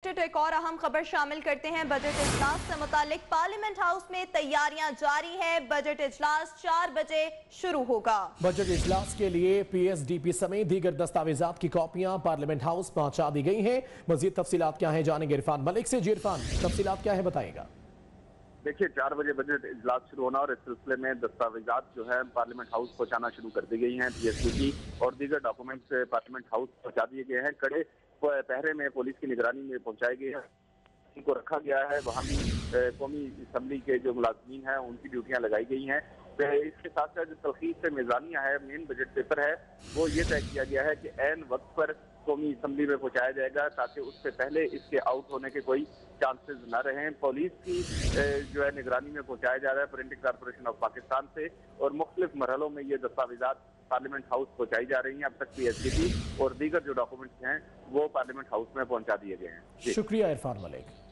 Updated एक और अहम खबर शामिल करते हैं। बजट इजलास से मुतालिक पार्लियामेंट हाउस में तैयारियां जारी है। बजट इजलास 4 बजे शुरू होगा। बजट इजलास के लिए पीएसडीपी समेत दीगर दस्तावेजात की कॉपियां पार्लियामेंट हाउस पहुंचा दी गई हैं। मजीद तफसीलात क्या है जानेंगे इरफान मलिक से। जी इरफान, तफसीलात क्या है बताएगा। देखिए, 4 बजे बजट इजलास शुरू होना और इस सिलसिले में दस्तावेजात जो है पार्लियामेंट हाउस पहुंचाना शुरू कर दी गई हैं। पीएसडीपी और दीगर डॉक्यूमेंट्स पार्लियामेंट हाउस पहुंचा दिए गए हैं। कड़े पहरे में पुलिस की निगरानी में पहुंचाए गए हैं, उनको रखा गया है। वहाँ भी कौमी असम्बली के जो मुलाजमीन हैं उनकी ड्यूटियां लगाई गई हैं। इसके साथ साथ जो तलखीस से मेज़ानिया है, मेन बजट पेपर है, वो ये तय किया गया है कि ऐन वक्त पर कौमी असम्बली में पहुंचाया जाएगा ताकि उससे पहले इसके आउट होने के कोई चांसेस न रहें। पुलिस की जो है निगरानी में पहुंचाया जा रहा है प्रिंटिंग कॉर्पोरेशन ऑफ पाकिस्तान से, और मुख्तलिफ मरहलों में ये दस्तावेजात पार्लियामेंट हाउस पहुंचाई जा रही हैं। अब तक पीएसडीपी और दीगर जो डॉक्यूमेंट्स हैं वो पार्लियामेंट हाउस में पहुंचा दिए गए हैं। शुक्रिया इरफान मलिक।